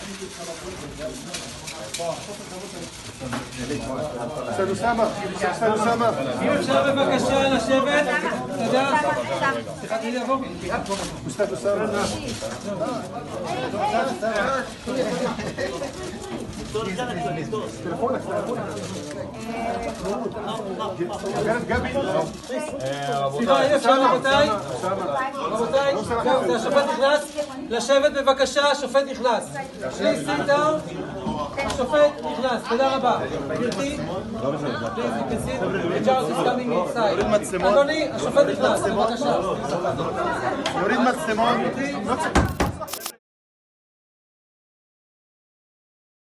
אוסטאד אוסאמה, אוסטאד אוסאמה. אם אפשר בבקשה לשבת, תודה. סליחה, תני לי לבוא. אוסטאד אוסאמה. טלפונק, טלפונק. גבי. סליחה, אם אפשר רבותיי. רבותיי, זהו, השופט נכנס. לשבת בבקשה, השופט נכנס. Please sit down. השופט נכנס, תודה רבה. גברתי, אדוני, השופט נכנס, בבקשה. יוריד מצלמות.